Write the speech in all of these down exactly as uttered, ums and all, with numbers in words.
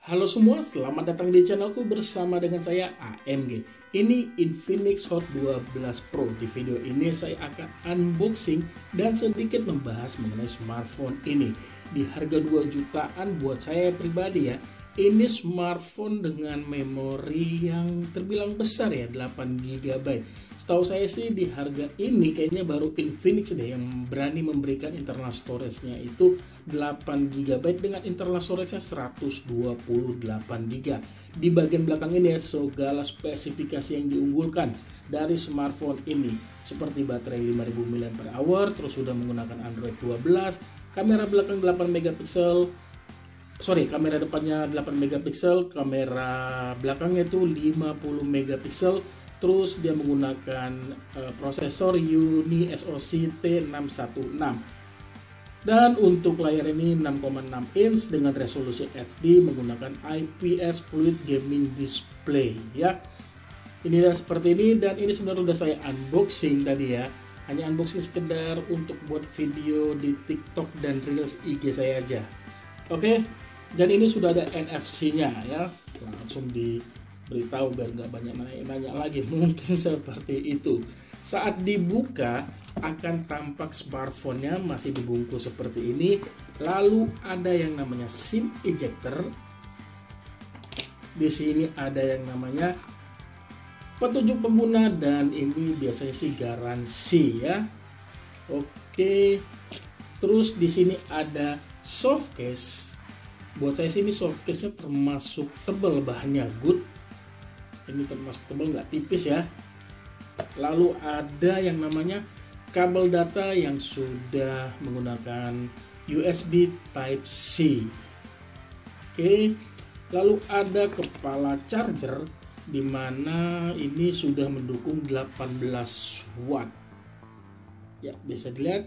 Halo semua, selamat datang di channelku bersama dengan saya A M G. Ini Infinix Hot dua belas Pro. Di video ini saya akan unboxing dan sedikit membahas mengenai smartphone ini. Di harga dua jutaan buat saya pribadi ya, ini smartphone dengan memori yang terbilang besar ya, delapan giga byte. Setahu saya sih di harga ini kayaknya baru Infinix deh yang berani memberikan internal storage-nya itu delapan giga byte dengan internal storage-nya seratus dua puluh delapan giga byte. Di bagian belakang ini ya, segala spesifikasi yang diunggulkan dari smartphone ini seperti baterai lima ribu miliampere per hour, terus sudah menggunakan Android dua belas, kamera belakang delapan megapiksel, sorry kamera depannya delapan megapiksel, kamera belakangnya itu lima puluh megapiksel. Terus dia menggunakan uh, prosesor Uni SoC T enam satu enam. Dan untuk layar ini enam koma enam inch dengan resolusi H D menggunakan I P S Fluid Gaming Display ya. Ini dah seperti ini, dan ini sebenarnya sudah saya unboxing tadi ya. Hanya unboxing sekedar untuk buat video di TikTok dan Reels I G saya aja. Oke, dan ini sudah ada N F C-nya ya. Langsung di beritahu biar nggak banyak nanya-nanya lagi, mungkin seperti itu. Saat dibuka akan tampak smartphone-nya masih dibungkus seperti ini. Lalu ada yang namanya SIM ejector. Di sini ada yang namanya petunjuk pengguna, dan ini biasanya sih garansi ya. Oke. Terus di sini ada soft case. Buat saya sih ini soft case-nya termasuk tebal, bahannya good. Ini termasuk tebal, nggak tipis ya. Lalu ada yang namanya kabel data yang sudah menggunakan U S B Type C. Oke, lalu ada kepala charger di mana ini sudah mendukung delapan belas watt. Ya, bisa dilihat.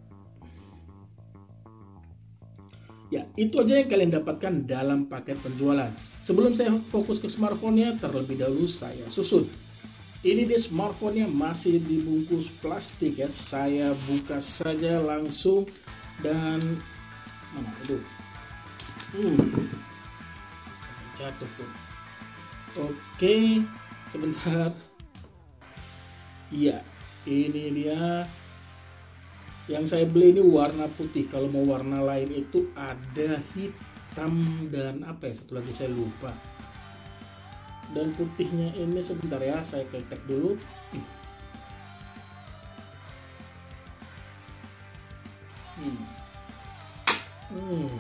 Ya, itu aja yang kalian dapatkan dalam paket penjualan. Sebelum saya fokus ke smartphone-nya, terlebih dahulu saya susun. Ini dia smartphone-nya masih dibungkus plastik ya. Saya buka saja langsung, dan mana itu? Hmm. Jatuh tuh. Oke, sebentar. Iya, ini dia. Yang saya beli ini warna putih. Kalau mau warna lain itu ada hitam dan apa ya, satu lagi saya lupa. Dan putihnya ini sebentar ya, saya ketek dulu. Hmm. Hmm.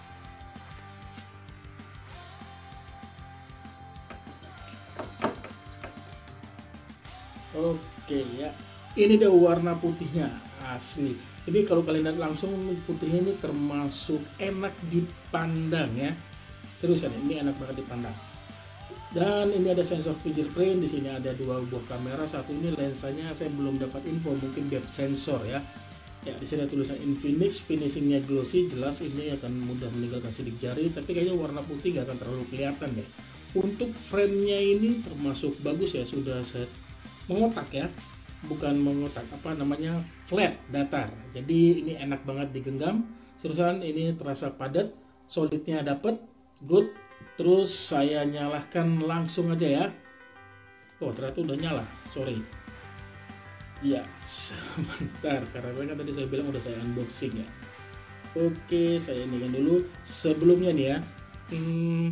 Oke ya, ini dia warna putihnya. Asli. Jadi kalau kalian lihat langsung, putihnya ini termasuk enak dipandang ya. Seriusan, ini enak banget dipandang. Dan ini ada sensor fingerprint. Di sini ada dua buah kamera. Satu ini lensanya saya belum dapat info, mungkin depth sensor ya. Ya, di sini ada tulisan Infinix, finishingnya glossy, jelas ini akan mudah meninggalkan sidik jari. Tapi kayaknya warna putih gak akan terlalu kelihatan deh. Untuk frame-nya ini termasuk bagus ya, sudah set mengotak ya. Bukan mengotak, apa namanya, flat, datar. Jadi ini enak banget digenggam. Seriusan, ini terasa padat, solidnya dapet, good. Terus saya nyalakan langsung aja ya. Oh, ternyata udah nyala, sorry. Iya, sebentar, karena kan tadi saya bilang udah saya unboxing ya. Oke, saya inikan dulu. Sebelumnya nih ya, hmm,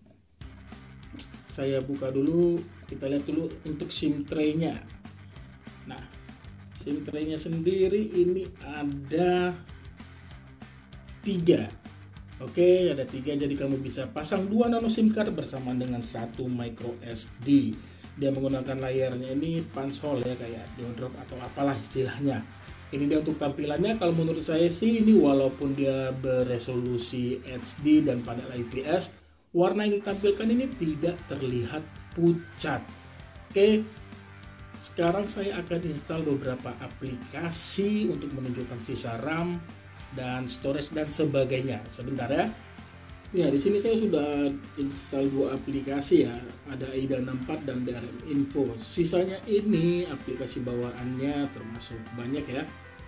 saya buka dulu. Kita lihat dulu untuk SIM tray-nya. Nah, SIM tray-nya sendiri ini ada tiga. Oke, ada tiga, jadi kamu bisa pasang dua nano SIM card bersama dengan satu micro S D. Dia menggunakan layarnya ini punch hole ya, kayak deodrop atau apalah istilahnya. Ini dia untuk tampilannya. Kalau menurut saya sih ini walaupun dia beresolusi H D dan panel I P S, warna yang ditampilkan ini tidak terlihat pucat. Oke. Sekarang saya akan install beberapa aplikasi untuk menunjukkan sisa RAM dan storage dan sebagainya. Sebentar ya. Ya, di sini saya sudah install dua aplikasi ya. Ada AIDA enam puluh empat dan D R M Info. Sisanya ini aplikasi bawaannya termasuk banyak ya.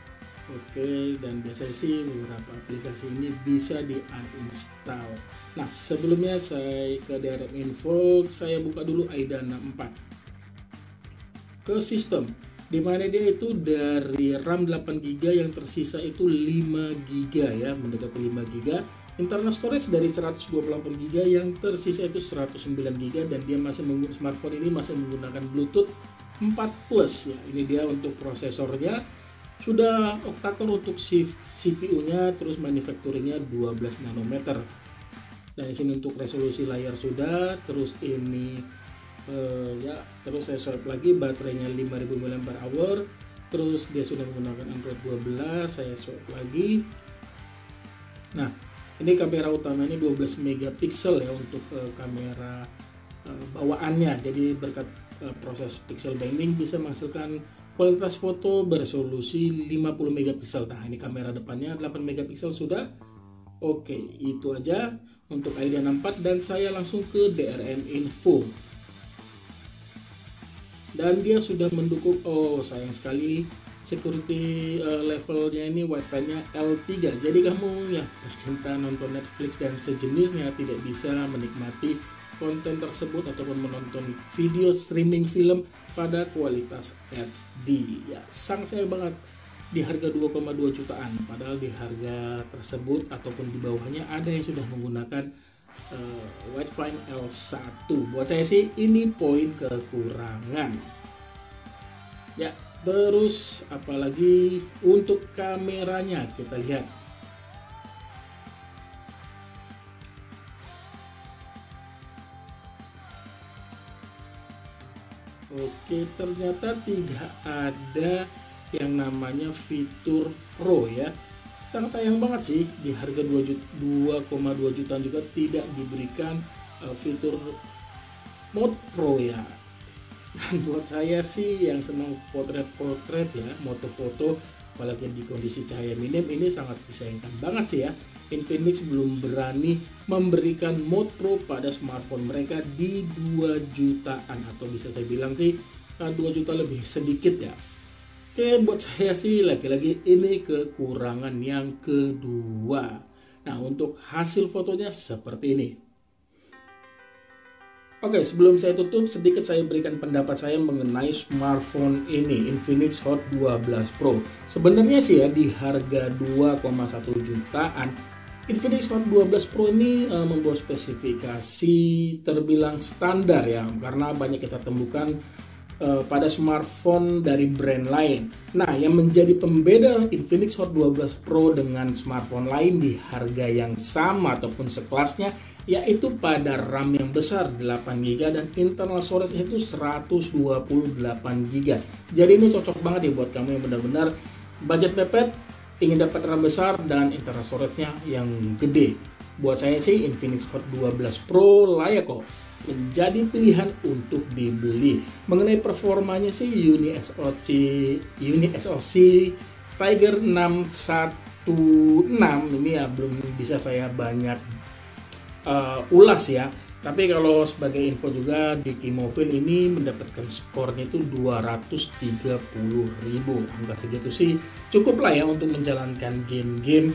Oke, dan biasanya sih beberapa aplikasi ini bisa di uninstall. Nah, sebelumnya saya ke D R M info, saya buka dulu AIDA enam puluh empat. Ke sistem, dimana dia itu dari RAM delapan giga yang tersisa itu lima giga ya, mendekati lima giga. Internal storage dari seratus dua puluh delapan giga yang tersisa itu seratus sembilan giga, dan dia masih menggunakan smartphone ini masih menggunakan Bluetooth empat plus ya. Ini dia untuk prosesornya. Sudah octa-core untuk C P U-nya, terus manufacturing-nya dua belas nanometer. Dan di sini untuk resolusi layar sudah, terus ini uh, ya, terus saya swipe lagi, baterainya lima ribu miliampere hour. Terus dia sudah menggunakan Android dua belas, saya swipe lagi. Nah, ini kamera utamanya dua belas megapiksel ya untuk uh, kamera uh, bawaannya. Jadi berkat uh, proses pixel binding bisa menghasilkan kualitas foto beresolusi lima puluh megapiksel. Nah, ini kamera depannya delapan megapiksel sudah. Oke, itu aja untuk AIDA enam puluh empat, dan saya langsung ke D R M info. Dan dia sudah mendukung, oh sayang sekali, security uh, levelnya ini Wi-Fi-nya L tiga. Jadi kamu yang pecinta nonton Netflix dan sejenisnya tidak bisa menikmati konten tersebut ataupun menonton video streaming film pada kualitas H D ya. Sangat sayang banget di harga dua koma dua jutaan, padahal di harga tersebut ataupun di bawahnya ada yang sudah menggunakan uh, Wi-Fi L satu. Buat saya sih ini poin kekurangan ya. Terus apalagi untuk kameranya, kita lihat. Oke, ternyata tidak ada yang namanya fitur Pro ya. Sangat sayang banget sih, di harga dua koma dua jutaan juga tidak diberikan uh, fitur mode Pro ya. Dan buat saya sih yang senang potret-potret ya, moto-foto, apalagi di kondisi cahaya minim, ini sangat disayangkan banget sih ya. Infinix belum berani memberikan mode Pro pada smartphone mereka di dua jutaan, atau bisa saya bilang sih dua juta lebih sedikit ya. Oke, buat saya sih lagi-lagi ini kekurangan yang kedua. Nah, untuk hasil fotonya seperti ini. Oke, sebelum saya tutup, sedikit saya berikan pendapat saya mengenai smartphone ini, Infinix Hot dua belas Pro. Sebenarnya sih ya, di harga dua koma satu jutaan, Infinix Hot dua belas Pro ini uh, membawa spesifikasi terbilang standar ya, karena banyak kita temukan uh, pada smartphone dari brand lain. Nah, yang menjadi pembeda Infinix Hot dua belas Pro dengan smartphone lain di harga yang sama ataupun sekelasnya, yaitu pada RAM yang besar delapan giga dan internal storage itu seratus dua puluh delapan giga. Jadi ini cocok banget ya buat kamu yang benar-benar budget mepet, ingin dapat RAM besar dan internal storage-nya yang gede. Buat saya sih Infinix Hot dua belas Pro layak kok menjadi pilihan untuk dibeli. Mengenai performanya sih Uni S O C Uni S O C Tiger enam satu enam ini ya belum bisa saya banyak uh, ulas ya. Tapi kalau sebagai info juga di Kimophil ini mendapatkan skornya itu dua ratus tiga puluh ribu. Angka segitu sih cukup lah ya untuk menjalankan game-game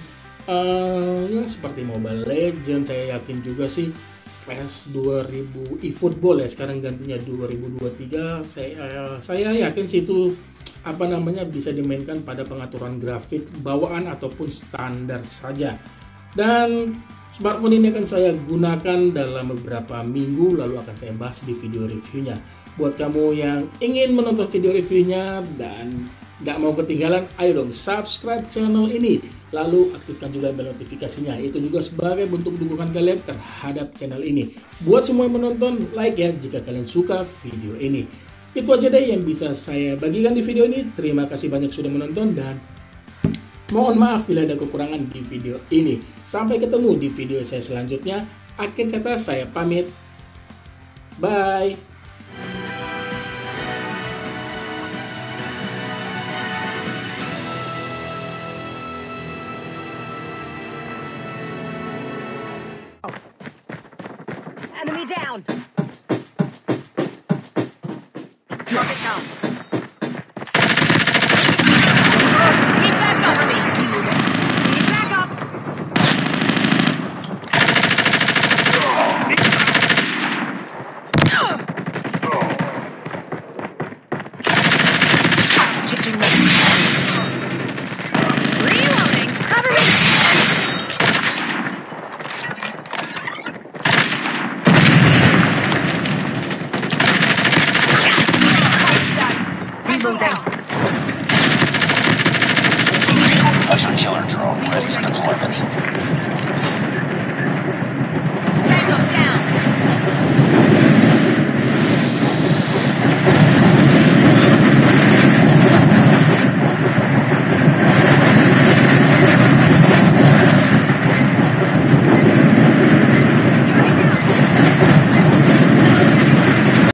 uh, yang seperti Mobile Legends. Saya yakin juga sih P E S dua ribu eFootball ya, sekarang gantinya dua ribu dua puluh tiga. Saya uh, saya yakin sih itu apa namanya bisa dimainkan pada pengaturan grafik bawaan ataupun standar saja. Dan smartphone ini akan saya gunakan dalam beberapa minggu, lalu akan saya bahas di video reviewnya. Buat kamu yang ingin menonton video reviewnya dan nggak mau ketinggalan, ayo dong subscribe channel ini, lalu aktifkan juga bel notifikasinya. Itu juga sebagai bentuk dukungan kalian terhadap channel ini. Buat semua yang menonton, like ya jika kalian suka video ini. Itu aja deh yang bisa saya bagikan di video ini. Terima kasih banyak sudah menonton dan mohon maaf bila ada kekurangan di video ini. Sampai ketemu di video saya selanjutnya. Akhir kata saya pamit. Bye. Enemy down. Target down.